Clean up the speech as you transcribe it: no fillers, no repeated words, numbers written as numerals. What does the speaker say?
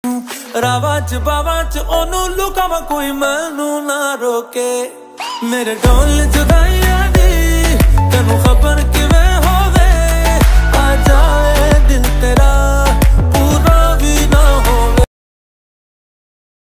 रावां च बावां च ओनू लुकावां कोई मैनू ना रोके मेरे ढोल जुदाइयां दी तेनू